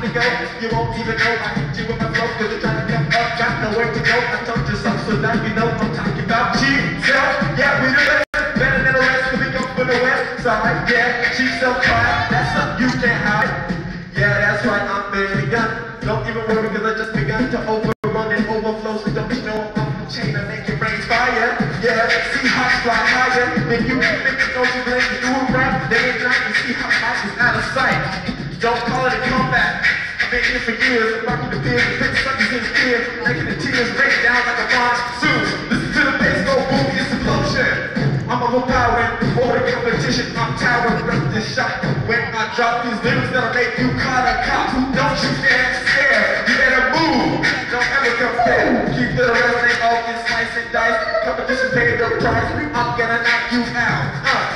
to go. You won't even know I hit you with my flow, cause you're trying to come up, got nowhere to go. I told you so, so now you know I'm talking about G-Self. Yeah, we the best, better than the rest, cause we go for the west side. Yeah, G-Self pride, that's something you can't hide. Yeah, that's right, I'm begun. Don't even worry, cause I just begun to overrun and overflow. So don't you know I'm off the chain and make it rain fire. Yeah, see how fly higher than you can think you know you blame you do it right. They ain't trying to see how high is out of sight. Don't call it a comeback. I've been here for years, I'm rocking the beers, the suckers in the ear, making the tears rain down like a monsoon. Listen to the bass go boom, it's explosion. I'm overpowering, order competition, I'm towering, rep this shot. When I drop these lyrics that'll make you call a cop. Don't you stand scared, you better move, don't ever compare. Keep the rest, they all get slice and dice, competition paid the price, I'm gonna knock you out.